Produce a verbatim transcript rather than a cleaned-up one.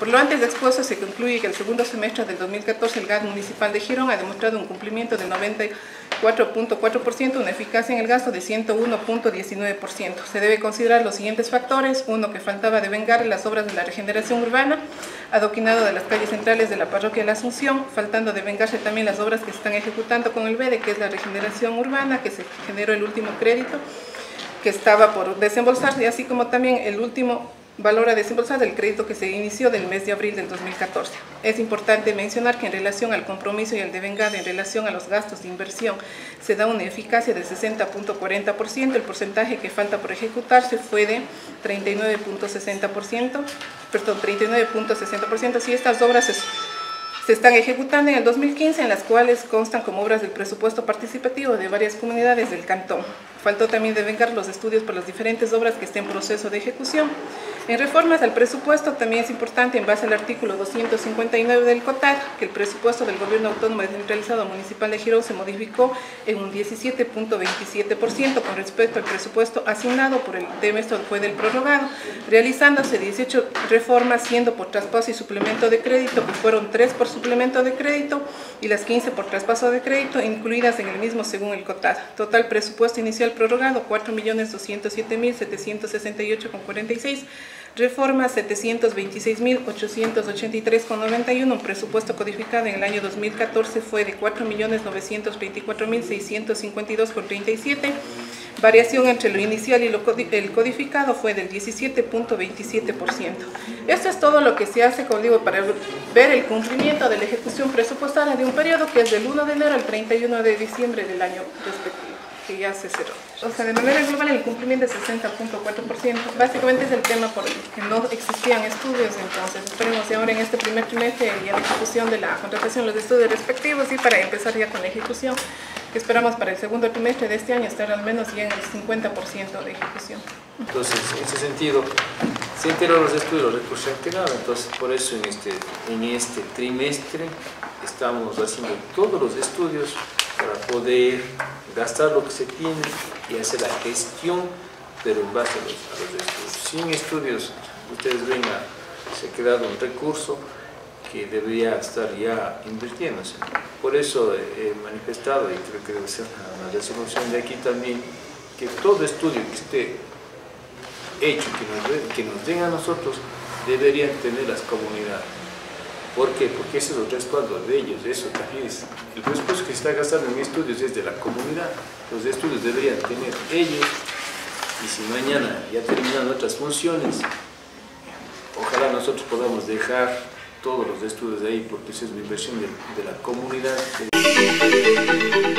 Por lo antes expuesto, se concluye que el segundo semestre del dos mil catorce el gas municipal de Girón ha demostrado un cumplimiento del noventa y cuatro punto cuatro por ciento, una eficacia en el gasto de ciento uno punto diecinueve por ciento. Se debe considerar los siguientes factores: uno, que faltaba devengar las obras de la regeneración urbana, adoquinado de las calles centrales de la parroquia de la Asunción, faltando devengarse también las obras que se están ejecutando con el B E D E, que es la regeneración urbana, que se generó el último crédito que estaba por desembolsarse, así como también el último valor a desembolsar del crédito que se inició del mes de abril del dos mil catorce. Es importante mencionar que en relación al compromiso y al devengar en relación a los gastos de inversión se da una eficacia del sesenta punto cuarenta por ciento, el porcentaje que falta por ejecutarse fue de treinta y nueve punto sesenta por ciento, perdón, treinta y nueve punto sesenta por ciento. Si estas obras se, se están ejecutando en el dos mil quince, en las cuales constan como obras del presupuesto participativo de varias comunidades del cantón. Faltó también devengar los estudios por las diferentes obras que estén en proceso de ejecución. En reformas al presupuesto también es importante, en base al artículo doscientos cincuenta y nueve del COTAD, que el presupuesto del Gobierno Autónomo Descentralizado Municipal de Girón se modificó en un diecisiete punto veintisiete por ciento con respecto al presupuesto asignado por el trimestre fue del prorrogado, realizándose dieciocho reformas, siendo por traspaso y suplemento de crédito, que fueron tres por suplemento de crédito y las quince por traspaso de crédito, incluidas en el mismo según el COTAD. Total presupuesto inicial prorrogado cuatro millones doscientos siete mil setecientos sesenta y ocho con cuarenta y seis, reformas setecientos veintiséis mil ochocientos ochenta y tres con noventa y uno, un presupuesto codificado en el año dos mil catorce fue de cuatro millones novecientos veinticuatro mil seiscientos cincuenta y dos con treinta y siete, variación entre lo inicial y lo el codificado fue del diecisiete punto veintisiete por ciento. Esto es todo lo que se hace, como digo, para ver el cumplimiento de la ejecución presupuestaria de un periodo que es del uno de enero al treinta y uno de diciembre del año respectivo, que ya se cerró. O sea, de manera global el cumplimiento es sesenta punto cuatro por ciento. Básicamente es el tema por el que no existían estudios, entonces esperemos ahora en este primer trimestre y en la ejecución de la contratación de los estudios respectivos y para empezar ya con la ejecución, que esperamos para el segundo trimestre de este año estar al menos ya en el cincuenta por ciento de ejecución. Entonces, en ese sentido, se enteró los estudios, los recursos se han quedado, entonces por eso en este, en este trimestre estamos haciendo todos los estudios para poder gastar lo que se tiene y hacer la gestión, pero en base a los, a los estudios. Sin estudios, ustedes ven, a, se ha quedado un recurso que debería estar ya invirtiéndose. Por eso he manifestado, y creo que debe ser una resolución de aquí también, que todo estudio que esté hecho, que nos, que nos den a nosotros, deberían tener las comunidades. ¿Por qué? Porque ese es el respaldo de ellos, eso también es. El presupuesto que se está gastando en estudios es de la comunidad, los estudios deberían tener ellos, y si mañana ya terminan otras funciones, ojalá nosotros podamos dejar todos los estudios de ahí, porque esa es la inversión de, de la comunidad.